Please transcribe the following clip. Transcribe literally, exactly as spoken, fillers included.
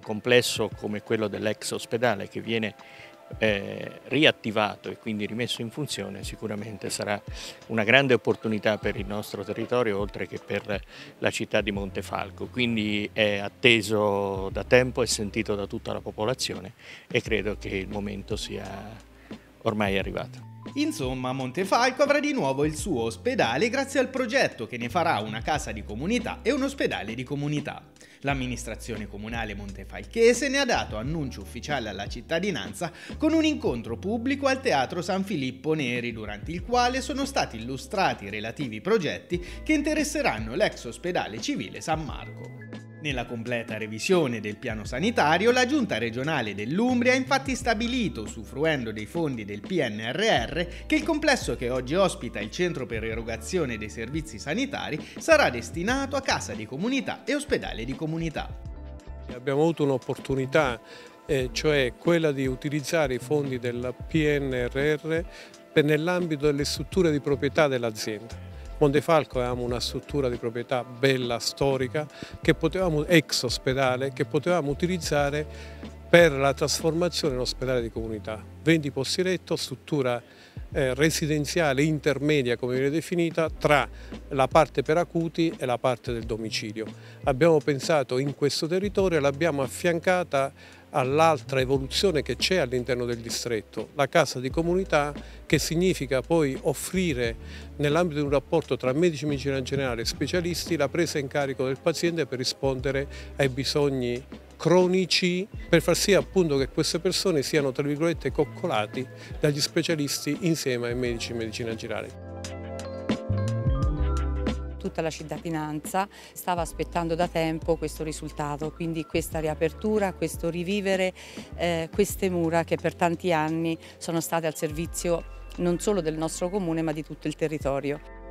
complesso come quello dell'ex ospedale che viene eh, riattivato e quindi rimesso in funzione sicuramente sarà una grande opportunità per il nostro territorio oltre che per la città di Montefalco, quindi è atteso da tempo e sentito da tutta la popolazione e credo che il momento sia ormai arrivato. Insomma, Montefalco avrà di nuovo il suo ospedale grazie al progetto che ne farà una casa di comunità e un ospedale di comunità. L'amministrazione comunale montefalchese ne ha dato annuncio ufficiale alla cittadinanza con un incontro pubblico al Teatro San Filippo Neri, durante il quale sono stati illustrati i relativi progetti che interesseranno l'ex ospedale civile San Marco. Nella completa revisione del piano sanitario, la Giunta regionale dell'Umbria ha infatti stabilito, usufruendo dei fondi del P N R R, che il complesso che oggi ospita il Centro per erogazione dei servizi sanitari sarà destinato a casa di comunità e ospedale di comunità. Abbiamo avuto un'opportunità, eh, cioè quella di utilizzare i fondi del P N R R per nell'ambito delle strutture di proprietà dell'azienda. Montefalco avevamo una struttura di proprietà bella, storica, che potevamo, ex ospedale, che potevamo utilizzare per la trasformazione in ospedale di comunità. venti posti letto, struttura eh, residenziale intermedia, come viene definita, tra la parte per acuti e la parte del domicilio. Abbiamo pensato in questo territorio e l'abbiamo affiancata all'altra evoluzione che c'è all'interno del distretto, la casa di comunità, che significa poi offrire nell'ambito di un rapporto tra medici, medicina generale e specialisti la presa in carico del paziente per rispondere ai bisogni cronici, per far sì appunto che queste persone siano tra virgolette coccolati dagli specialisti insieme ai medici di medicina generale. Tutta la cittadinanza stava aspettando da tempo questo risultato, quindi questa riapertura, questo rivivere eh, queste mura che per tanti anni sono state al servizio non solo del nostro comune ma di tutto il territorio.